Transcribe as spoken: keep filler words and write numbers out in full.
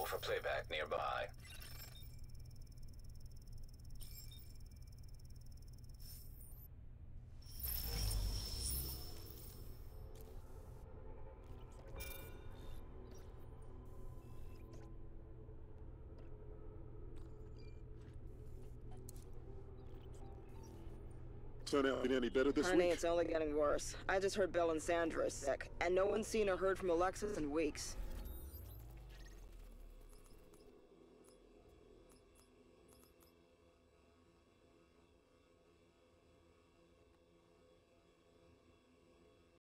for playback nearby. Turn out any better this Honey, week? it's only getting worse. I just heard Bill and Sandra are sick, and no one's seen or heard from Alexis in weeks.